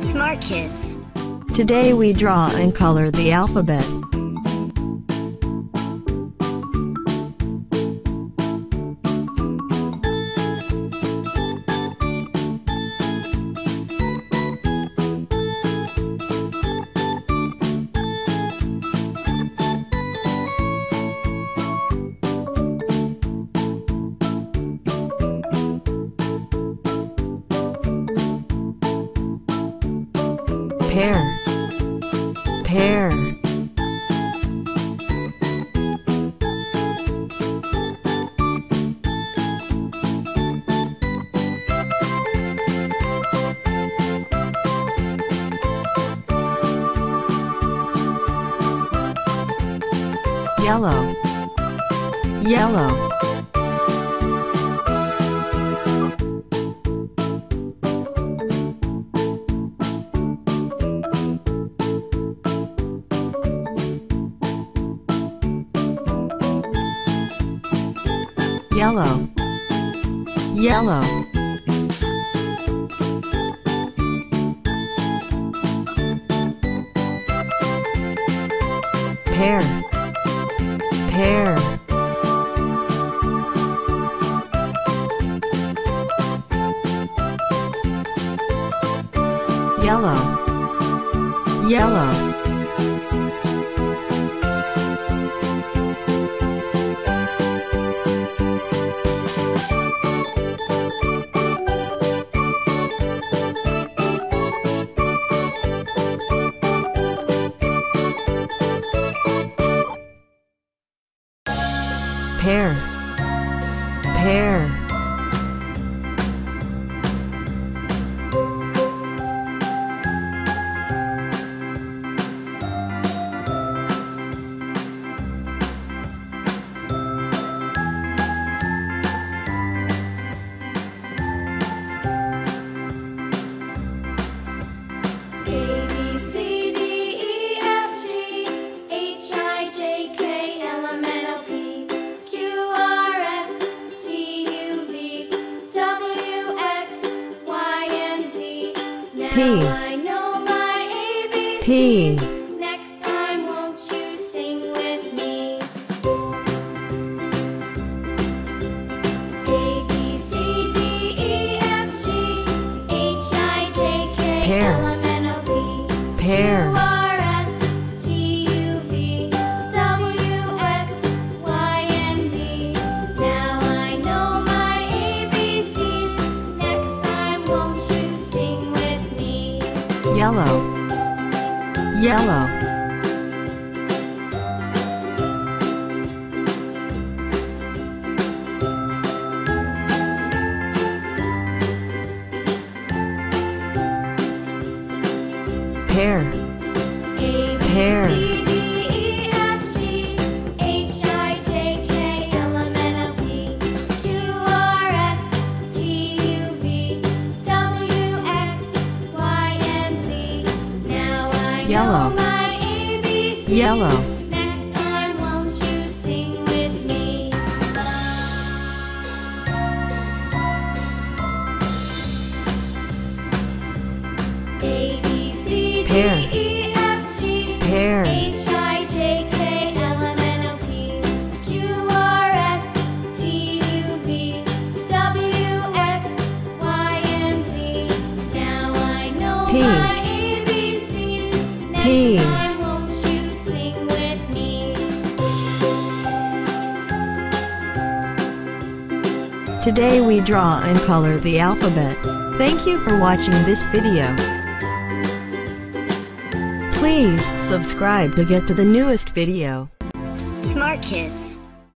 Smart Kids. Today we draw and color the alphabet. Pear, pear. Yellow, yellow. Yellow, yellow. Pear, pear. Yellow, yellow. Pear, pear. P, P. Next time, won't you sing with me? A, B, C, D, E, F, G, H, I, J, K, Pear. L, M, N, O, P, Pear. Q, R, S, T, U, V, W, X, Y, and Z. Now I know my ABCs. Next time, won't you sing with me? Yellow, yellow. Pear, A, B, pear. C, D, E, F, G, H, I, J, K, L, M, N, O, P, Q, R, S, T, U, V, W, X, Y, and Z. Now I Yellow. know my ABCs. Yellow. Next time, won't you sing with me? A, B, C, D, Pear. E, F, G, Pear. H, I, J, K, L, M, N, O, P, Q, R, S, T, U, V, W, X, Y, and Z. Now I know P. my ABCs. Next P. time, won't you sing with me? Today we draw and color the alphabet. Thank you for watching this video. Please subscribe to get to the newest video. Smart Kids.